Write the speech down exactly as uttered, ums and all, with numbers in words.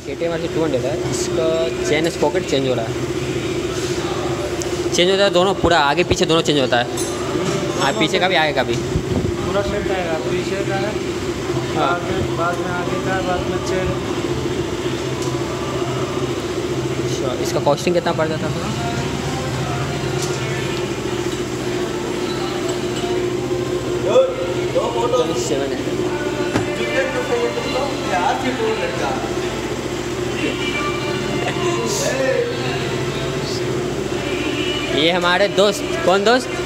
के T M R C two hundred है। इसका चेन पॉकेट चेंज हो रहा है, चेंज होता है दोनों, पूरा आगे पीछे दोनों चेंज होता है। हाँ पीछे का भी आगे का भी पूरा सेट आएगा, पीछे का है बाद में, बाद में आगे का, बाद में चेन। अच्छा इसका कॉस्टिंग कितना पड़ जाता था? सेवन है। ये हमारे दोस्त, कौन दोस्त?